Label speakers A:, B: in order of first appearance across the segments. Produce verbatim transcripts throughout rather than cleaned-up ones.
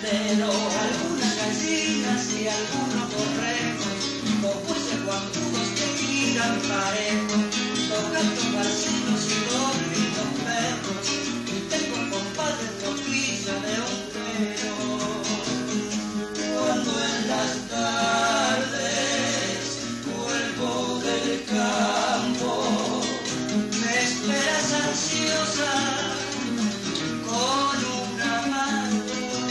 A: sendero, algunas gallinas y algunos borregos, pocos guampudos que giran parejos, tocando marcinos y dos lindos perros, y tengo un compadre tropillo de hombreros. Cuando en las tardes vuelvo del campo, me esperas ansiosa con una mano,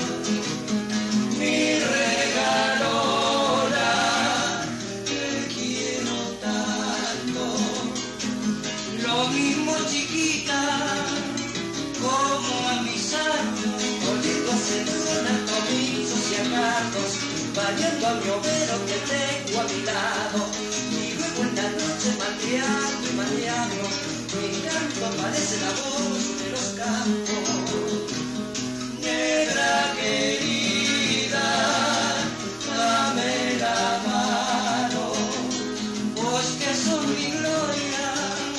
A: mi regalona, te quiero tanto, lo mismo chiquita como a mis años, oliendo aceitunas, comizos y acatos, bañando a mi overo que tengo a mi lado, y luego en la noche mateando y mateando, mi canto parece la voz de los campos. Negra querida, dame la mano, vos que sos mi gloria,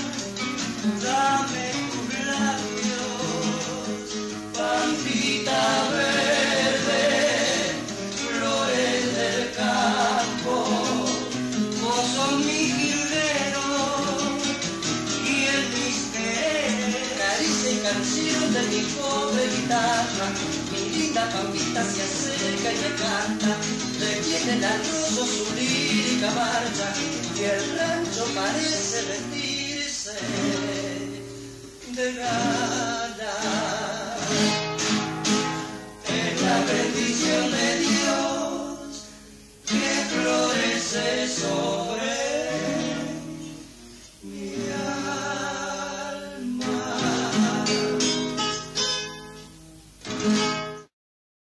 A: dame tus labios, pampita verde, flores del campo, vos sos mi jilguero y el misterio, caricia y canción de mi pobre guitarra, mi linda pampita se acerca y me canta, detiene el arroyo su lírica marcha, y el rancho parece vestirse de gala.